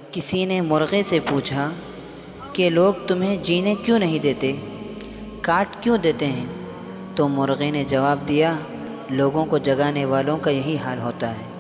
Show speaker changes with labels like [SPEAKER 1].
[SPEAKER 1] किसी ने मुर्गे से पूछा कि लोग तुम्हें जीने क्यों नहीं देते, काट क्यों देते हैं। तो मुर्गे ने जवाब दिया, लोगों को जगाने वालों का यही हाल होता है।